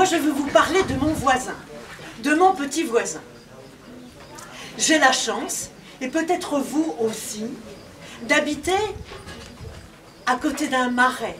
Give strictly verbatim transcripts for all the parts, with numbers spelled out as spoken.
je veux vous parler de mon voisin, de mon petit voisin. J'ai la chance, et peut-être vous aussi, d'habiter à côté d'un marais.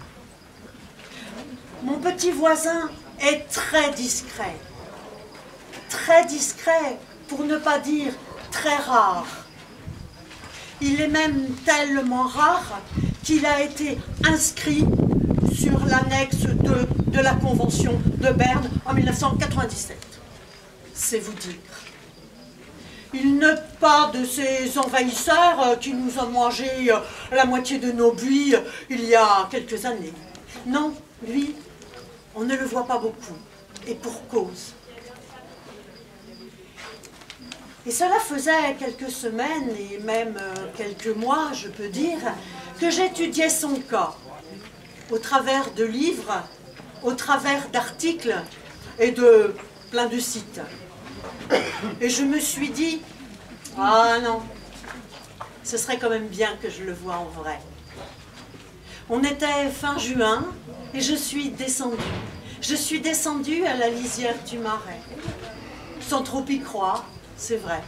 Mon petit voisin est très discret. Très discret, pour ne pas dire très rare. Il est même tellement rare qu'il a été inscrit sur l'annexe deux de la Convention de Berne en mille neuf cent quatre-vingt-dix-sept. C'est vous dire. Il n'est pas de ces envahisseurs qui nous ont mangé la moitié de nos buis il y a quelques années. Non, lui, on ne le voit pas beaucoup, et pour cause. Et cela faisait quelques semaines, et même quelques mois, je peux dire, que j'étudiais son cas, au travers de livres, au travers d'articles et de plein de sites. Et je me suis dit, ah non, ce serait quand même bien que je le voie en vrai. On était fin juin et je suis descendue. Je suis descendue à la lisière du marais, sans trop y croire, c'est vrai.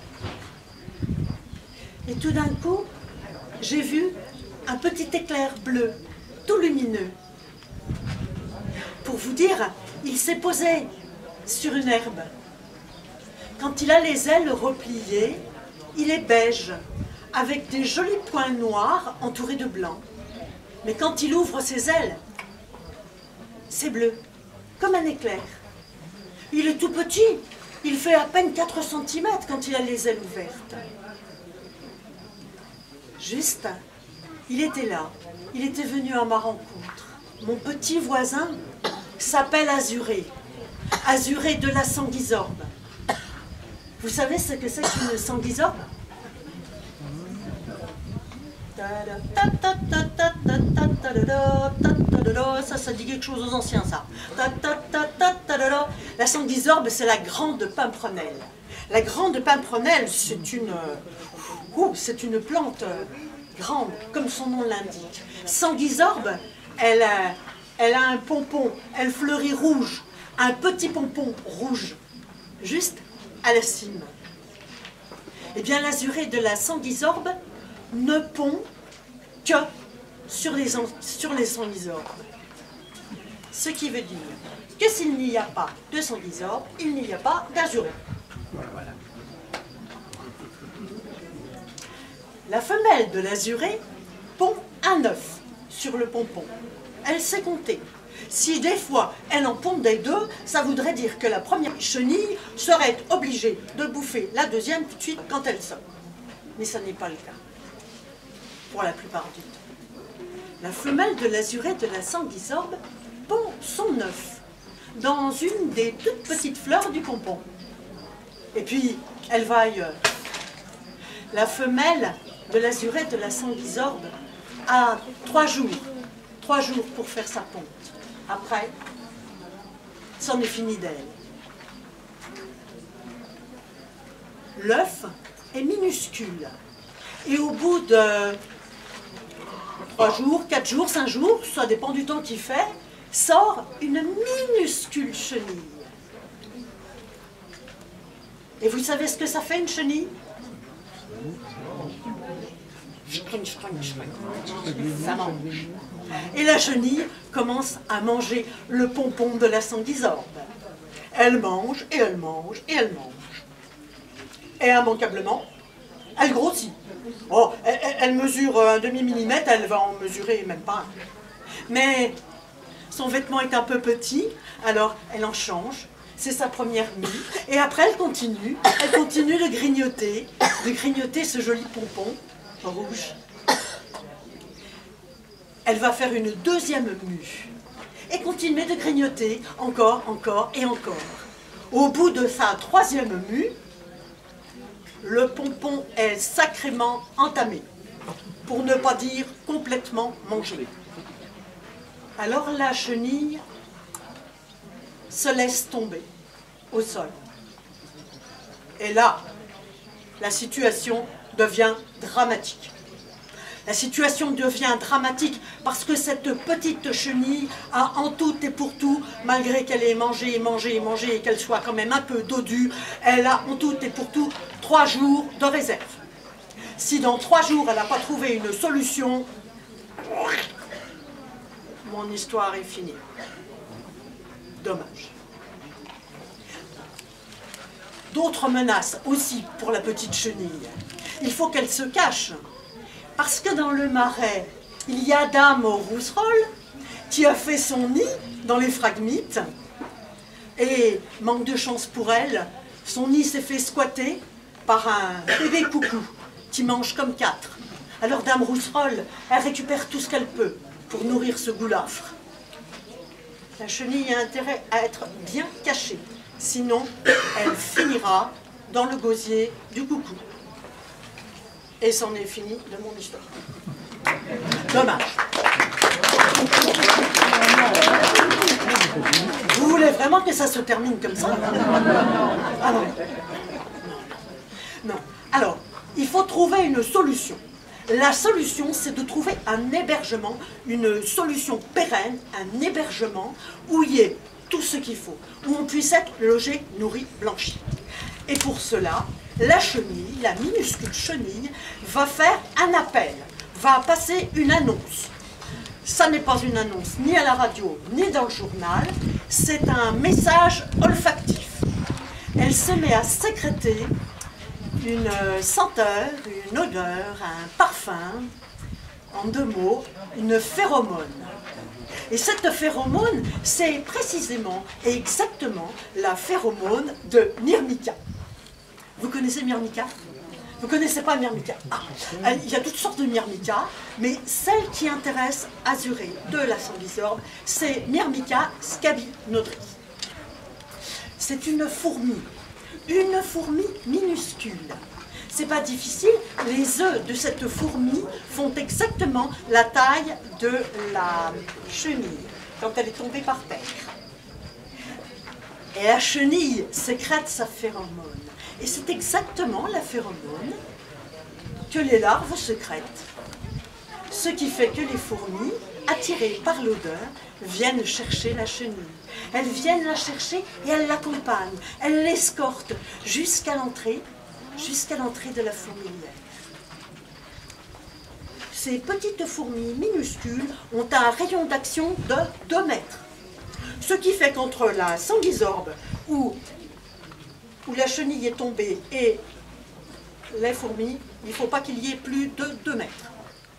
Et tout d'un coup, j'ai vu un petit éclair bleu, tout lumineux. Pour vous dire, il s'est posé sur une herbe. Quand il a les ailes repliées, il est beige, avec des jolis points noirs entourés de blanc. Mais quand il ouvre ses ailes, c'est bleu, comme un éclair. Il est tout petit, il fait à peine quatre centimètres quand il a les ailes ouvertes. Juste, il était là, il était venu à ma rencontre. Mon petit voisin s'appelle Azuré, Azuré de la Sanguisorbe. Vous savez ce que c'est qu'une sanguisorbe? Ça, ça dit quelque chose aux anciens, ça. La sanguisorbe, c'est la grande pimprenelle. La grande pimprenelle, c'est une, oh, c'est une plante grande, comme son nom l'indique. Sanguisorbe, elle a, elle a un pompon, elle fleurit rouge, un petit pompon rouge, juste à la cime. Eh bien, l'azuré de la sanguisorbe ne pond que sur les, sur les sanguisorbes. Ce qui veut dire que s'il n'y a pas de sanguisorbe, il n'y a pas d'azuré. Voilà. La femelle de l'azuré pond un œuf sur le pompon. Elle sait compter. Si des fois elle en pondait deux, ça voudrait dire que la première chenille serait obligée de bouffer la deuxième tout de suite quand elle sort. Mais ça n'est pas le cas, pour la plupart du temps. La femelle de l'azuré de la sanguisorbe pond son œuf dans une des toutes petites fleurs du pompon. Et puis, elle va ailleurs. La femelle de l'azuré de la sanguisorbe a trois jours, trois jours pour faire sa ponte. Après, c'en est fini d'elle. L'œuf est minuscule. Et au bout de trois jours, quatre jours, cinq jours, ça dépend du temps qu'il fait, sort une minuscule chenille. Et vous savez ce que ça fait, une chenille? Ça mange. Et la chenille commence à manger le pompon de la sanguisorbe. Elle mange, et elle mange, et elle mange. Et immanquablement, elle grossit. Oh, elle, elle mesure un demi-millimètre, elle va en mesurer même pas un. Mais son vêtement est un peu petit, alors elle en change. C'est sa première mue. Et après, elle continue. Elle continue de grignoter, de grignoter ce joli pompon rouge. Elle va faire une deuxième mue. Et continuer de grignoter encore, encore et encore. Au bout de sa troisième mue, le pompon est sacrément entamé, pour ne pas dire complètement mangé. Alors la chenille se laisse tomber au sol. Et là, la situation devient dramatique. La situation devient dramatique parce que cette petite chenille a en tout et pour tout, malgré qu'elle ait mangé et mangé et mangé et qu'elle soit quand même un peu dodue, elle a en tout et pour tout trois jours de réserve. Si dans trois jours elle n'a pas trouvé une solution, mon histoire est finie. Dommage. D'autres menaces aussi pour la petite chenille. Il faut qu'elle se cache. Parce que dans le marais, il y a Dame Rousserolle qui a fait son nid dans les phragmites. Et, manque de chance pour elle, son nid s'est fait squatter par un bébé coucou qui mange comme quatre. Alors Dame Rousserolle, elle récupère tout ce qu'elle peut pour nourrir ce goulâfre. La chenille a intérêt à être bien cachée, sinon elle finira dans le gosier du coucou. Et c'en est fini de mon histoire. Dommage. Vous voulez vraiment que ça se termine comme ça? Ah non. Non. Alors, il faut trouver une solution. La solution, c'est de trouver un hébergement, une solution pérenne, un hébergement où il y ait tout ce qu'il faut, où on puisse être logé, nourri, blanchi. Et pour cela, la chenille, la minuscule chenille, va faire un appel, va passer une annonce. Ça n'est pas une annonce ni à la radio, ni dans le journal, c'est un message olfactif. Elle se met à sécréter une senteur, une odeur, un parfum, en deux mots, une phéromone. Et cette phéromone, c'est précisément et exactement la phéromone de Myrmica. Vous connaissez Myrmica? Vous ne connaissez pas Myrmica? Ah, il y a toutes sortes de Myrmica, mais celle qui intéresse Azurée de la Sanguisorbe, c'est Myrmica scabinodris. C'est une fourmi, une fourmi minuscule. C'est pas difficile, les œufs de cette fourmi font exactement la taille de la chenille quand elle est tombée par terre. Et la chenille sécrète sa phéromone. Et c'est exactement la phéromone que les larves sécrètent. Ce qui fait que les fourmis, attirées par l'odeur, viennent chercher la chenille. Elles viennent la chercher et elles l'accompagnent. Elles l'escortent jusqu'à l'entrée, jusqu'à l'entrée de la fourmilière. Ces petites fourmis minuscules ont un rayon d'action de deux mètres. Ce qui fait qu'entre la Sanguisorbe, où, où la chenille est tombée, et les fourmis, il ne faut pas qu'il y ait plus de deux mètres.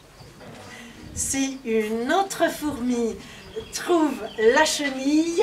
Si une autre fourmi trouve la chenille,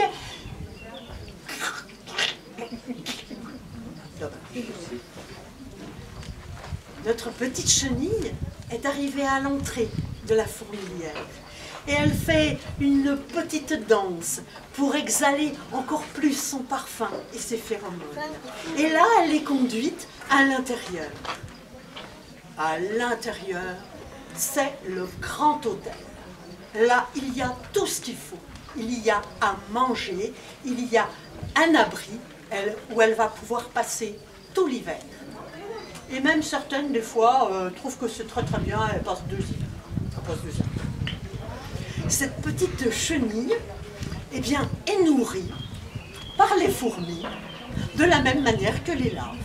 notre petite chenille est arrivée à l'entrée de la fourmilière. Et elle fait une petite danse pour exhaler encore plus son parfum et ses phéromones. Et là, elle est conduite à l'intérieur. À l'intérieur, c'est le grand hôtel. Là, il y a tout ce qu'il faut. Il y a à manger, il y a un abri elle, où elle va pouvoir passer tout l'hiver. Et même certaines, des fois, euh, trouvent que c'est très très bien, elles passent deux hivers. Elles passent deux hivers. Cette petite chenille, eh bien, est nourrie par les fourmis de la même manière que les larves.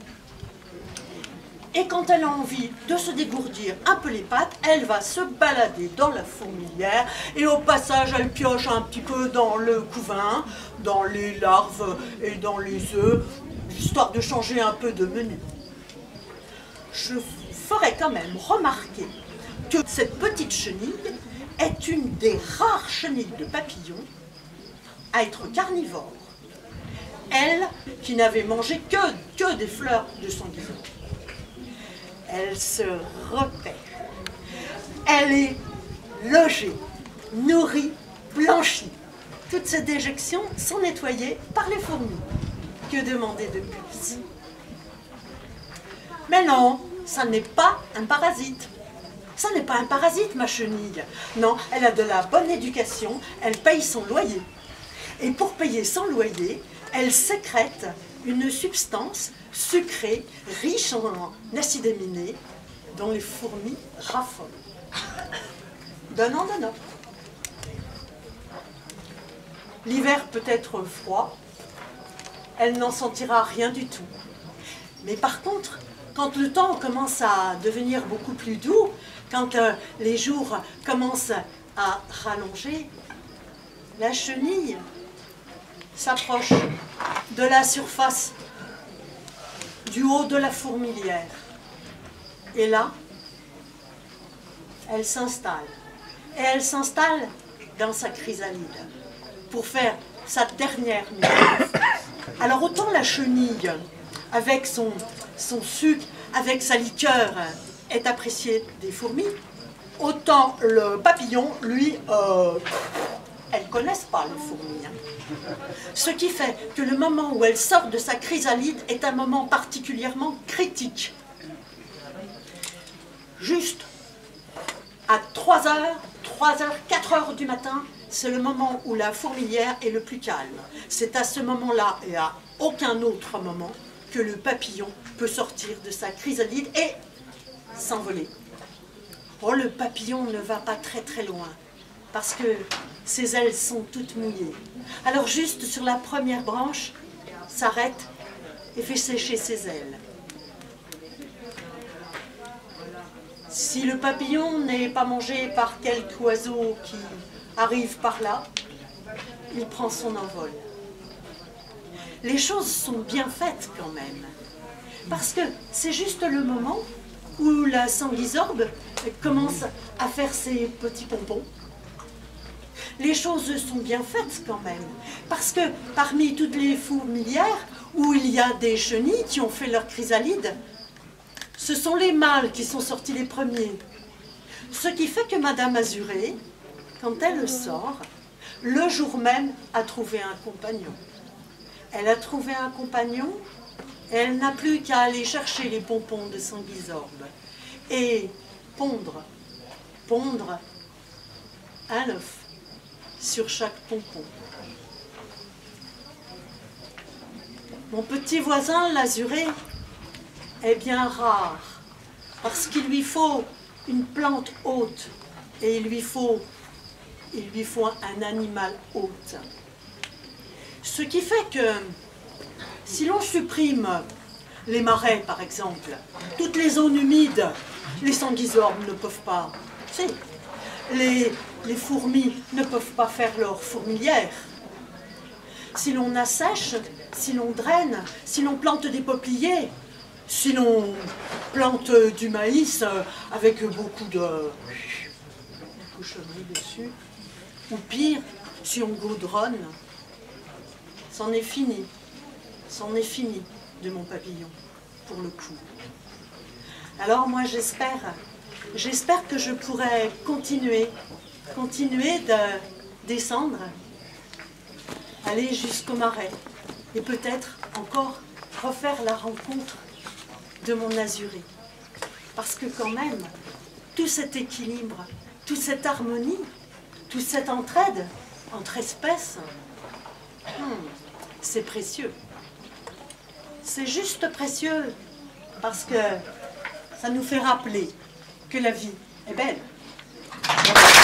Et quand elle a envie de se dégourdir un peu les pattes, elle va se balader dans la fourmilière et au passage, elle pioche un petit peu dans le couvain, dans les larves et dans les œufs, histoire de changer un peu de menu. Je ferai quand même remarquer que cette petite chenille est une des rares chenilles de papillons à être carnivore. Elle, qui n'avait mangé que, que des fleurs de sanguisorbe. Elle se repère. Elle est logée, nourrie, blanchie. Toutes ces déjections sont nettoyées par les fourmis. Que demander de plus? Mais non, ça n'est pas un parasite. Ça n'est pas un parasite, ma chenille. Non, elle a de la bonne éducation, elle paye son loyer. Et pour payer son loyer, elle sécrète une substance sucrée, riche en acide aminé, dont les fourmis raffolent. Donnant, donnant. L'hiver peut être froid, elle n'en sentira rien du tout. Mais par contre, quand le temps commence à devenir beaucoup plus doux, quand euh, les jours commencent à rallonger, la chenille s'approche de la surface du haut de la fourmilière. Et là, elle s'installe. Et elle s'installe dans sa chrysalide pour faire sa dernière nuit. Alors autant la chenille, avec son, son sucre, avec sa liqueur, est appréciée des fourmis, autant le papillon, lui, euh, elles ne connaissent pas les fourmis. Hein. Ce qui fait que le moment où elle sort de sa chrysalide est un moment particulièrement critique. Juste à trois heures, trois heures, quatre heures du matin, c'est le moment où la fourmilière est le plus calme. C'est à ce moment-là et à aucun autre moment que le papillon peut sortir de sa chrysalide et s'envoler. Oh, le papillon ne va pas très très loin parce que ses ailes sont toutes mouillées. Alors juste sur la première branche, s'arrête et fait sécher ses ailes. Si le papillon n'est pas mangé par quelque oiseau qui arrive par là, il prend son envol. Les choses sont bien faites quand même, parce que c'est juste le moment où la sanguisorbe commence à faire ses petits pompons. Les choses sont bien faites quand même, parce que parmi toutes les fourmilières où il y a des chenilles qui ont fait leur chrysalide, ce sont les mâles qui sont sortis les premiers. Ce qui fait que Madame Azurée, quand elle sort, le jour même a trouvé un compagnon. Elle a trouvé un compagnon et elle n'a plus qu'à aller chercher les pompons de sanguisorbe et pondre, pondre un œuf sur chaque pompon. Mon petit voisin, l'azuré, est bien rare parce qu'il lui faut une plante haute et il lui faut, il lui faut un animal hôte. Ce qui fait que si l'on supprime les marais par exemple, toutes les zones humides, les sanguisorbes ne peuvent pas, si, les, les fourmis ne peuvent pas faire leur fourmilière. Si l'on assèche, si l'on draine, si l'on plante des peupliers, si l'on plante du maïs avec beaucoup de cochonneries dessus, ou pire, si on gaudronne, c'en est fini, c'en est fini de mon papillon, pour le coup. Alors moi j'espère, j'espère que je pourrai continuer, continuer de descendre, aller jusqu'au marais, et peut-être encore refaire la rencontre de mon azuré. Parce que quand même, tout cet équilibre, toute cette harmonie, toute cette entraide entre espèces, hmm, c'est précieux. C'est juste précieux parce que ça nous fait rappeler que la vie est belle.